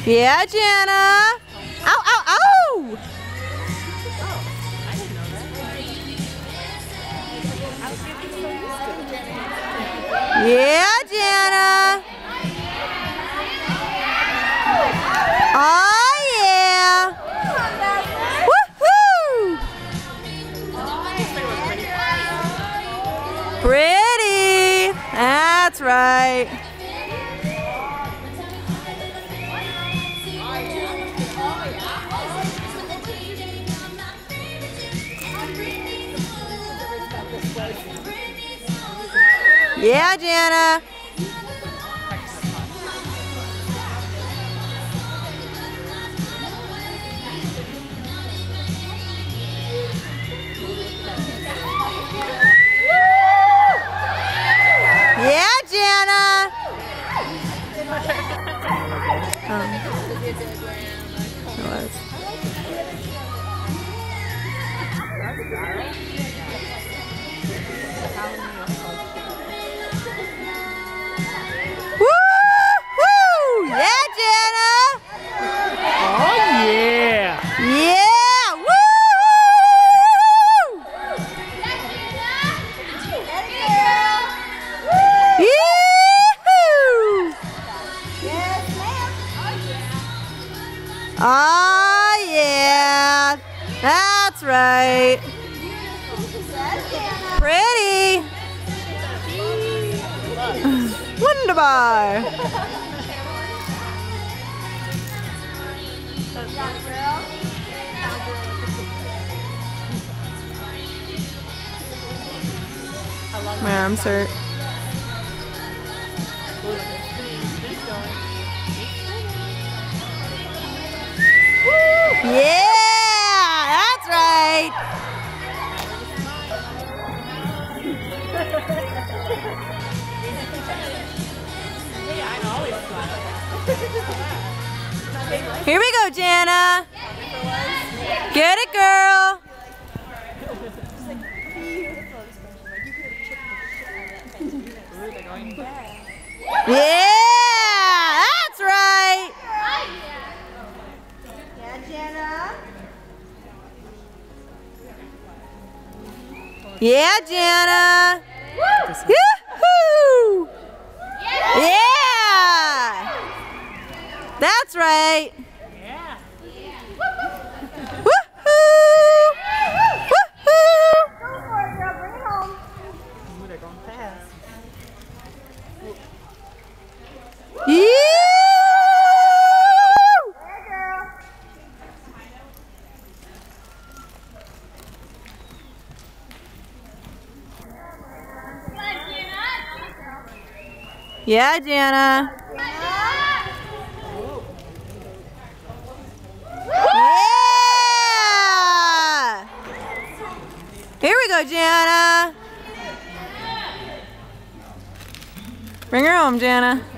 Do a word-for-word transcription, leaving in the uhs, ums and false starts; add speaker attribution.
Speaker 1: Yeah, Jana. Ow, ow, ow! Yeah, Jana. Oh, yeah. Woohoo! Pretty. That's right. Yeah, Jana. Yeah, Jana. Um, it was. Woo-hoo! Yeah, Jana.
Speaker 2: Oh yeah.
Speaker 1: Yeah. Woo! Oh yeah, that's right. Pretty. Wunderbar. My arms hurt. Yeah, that's right. Here we go, Jana. Get it, girl. Yeah, that's right. Yeah, Jana. Yeah, Jana. Woo-hoo! Yeah! That's right.
Speaker 2: Yeah.
Speaker 1: Woo-hoo! Woo-hoo!
Speaker 3: Go for it, girl. Bring it home.
Speaker 2: Ooh, they're going fast.
Speaker 1: Yeah!
Speaker 3: There, girl.
Speaker 1: Yeah, Jana. Yeah! Here we go, Jana. Bring her home, Jana.